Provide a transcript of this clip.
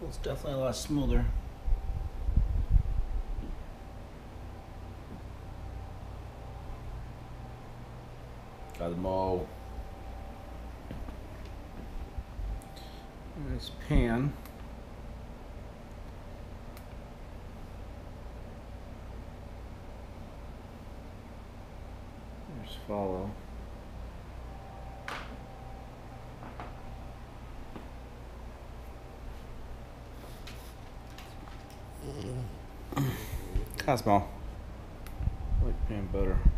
Feels definitely a lot smoother. Got them all. Nice pan. There's follow. Kind of small. I like pan better.